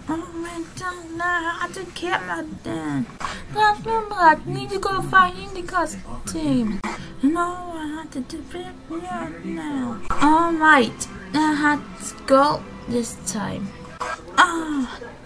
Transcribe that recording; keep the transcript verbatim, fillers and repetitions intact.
Oh my god, now I don't care about that. But remember, I need to go fight in the costume. You know, I have to do it now. Alright, I have to go this time. Ah. Oh.